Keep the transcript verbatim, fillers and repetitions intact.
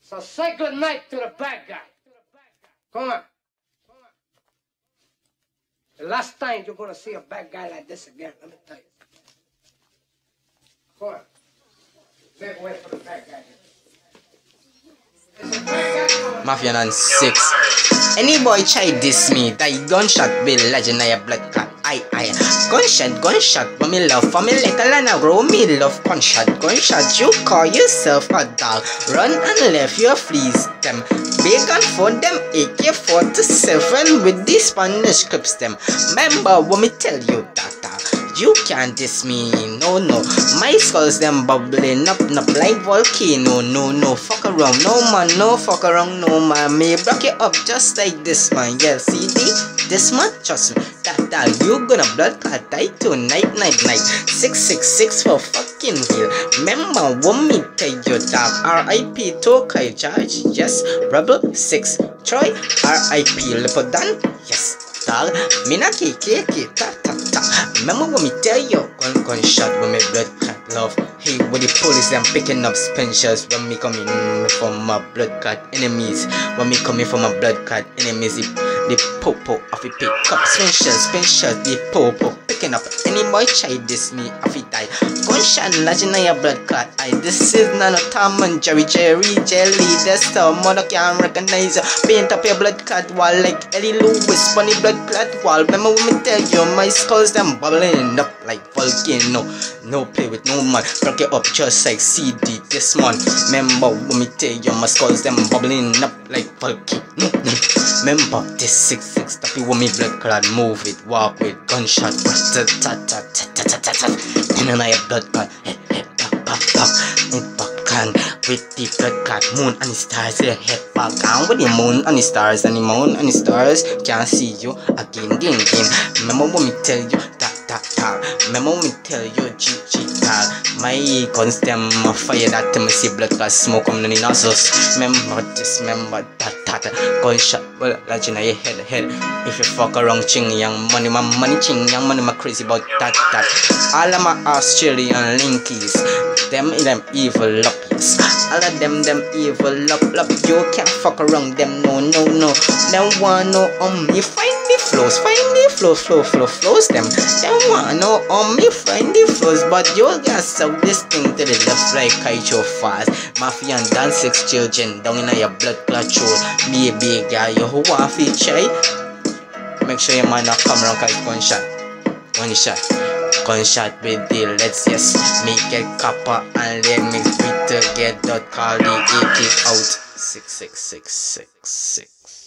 So say good night to the bad guy. Come on. The last time you're gonna see a bad guy like this again, let me tell you. Come on. Make way for the bad guy. Mafia and six. Any boy try diss me, die gunshot bill legend I a blood clot. I I gunshot, gunshot, for me love, for me like a lana grow me love gunshot, gunshot. You call yourself a dog, run and left your fleas them. Big gun for them A K forty-seven with these Spanish clips them. Remember what me tell you that. You can't diss me, no, no. My skulls them bubbling up, up like volcano, no, no. Fuck around, no man, no fuck around, no man. Me block it up just like this man, yeah. C D, this man, trust me. That, that, you gonna blood clot die tonight, night, night. six six six for fucking real. Remember what me tell you that. R I P Tokai Charge, yes. Rebel six, Troy, R I P Lipodan, yes. Dog, me na K K K, ta ta ta. Remember when me tell you, gun gunshot when me blood clot love. Hey, when the police them picking up spinchers when me coming from my blood clot enemies. When me coming from my blood clot enemies, the, the popo of it pick up spinchers, spinchers, the popo picking up. Any boy try this me, of it die. Gunshot legend on your blood clot. I this is none of Tom and Jerry, Jerry, Jelly. That's the mother can't recognize you. Paint up your blood clot wall like Ellie Lewis, funny blood clot wall. Remember when me tell you, my skulls them bubbling up like volcano. No play with no man, block it up just like C D this month. Remember when me tell you, my skulls them bubbling up like volcano. Remember this six six, stop it when me blood clot move it, walk with gunshot. And I have blood clot, head head pop pop pop, head pop can with the blood clot moon and the stars. Head back down with the moon and the stars and the moon and the stars can't see you again, again, again. Remember when me tell you that that that. Remember when me tell you G G that. My guns them fire that to me see blood clot smoke coming in the nostrils. Remember this, remember that that. Gunshot, well, legend on your head, head. If you fuck around, ching young money, my money, ching young money, my crazy about that that. All of my Australian linkies, them in them evil loppies. All of them, them evil lop lop. You can't fuck around them, no, no, no. Them want no on me, find the flows, find the flow, flow, flow, flows them. Them want no on me, find the flows, but you got some this thing to the left like Kaicho fast. Mafia and dance six children down in your blood clot road. Be a big guy, you who want to try. Make sure your man not come around cause gunshot, one shot. Gunshot with the let's yes. Make it copper and let me beat together. Call the A K out. Six six six six six.